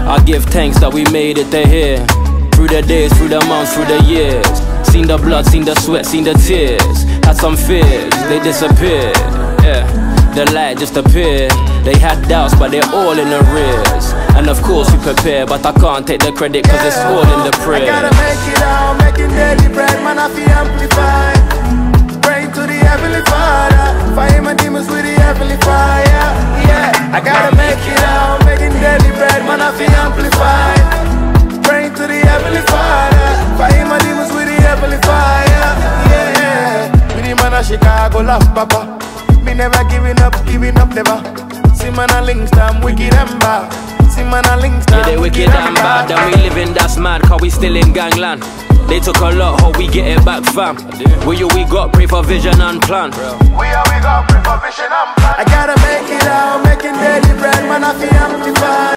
I give thanks that we made it to here. Through the days, through the months, through the years. Seen the blood, seen the sweat, seen the tears. Had some fears, they disappeared. Yeah, the light just appeared. They had doubts, but they're all in arrears. And of course we prepare, but I can't take the credit cause it's all in the prayer. I gotta make it out, making daily bread, man, I feel amplified. Praying to the Heavenly Father, fire my demons with the Heavenly Fire. Yeah, I gotta make it out, making daily bread, man, I feel amplified. Praying to the Heavenly Father, fire my demons with the Heavenly Fire. Yeah, with the man of Chicago, love Papa. Me never giving up never. See man a links damn wicked and bad. See man a links damn they wicked and bad. And we living that's mad, cause we still in gangland. They took a lot, how we get it back, fam? We got, pray for vision and plan. We got, pray for vision and plan. I gotta make it out, making daily bread, man, I feel amplified.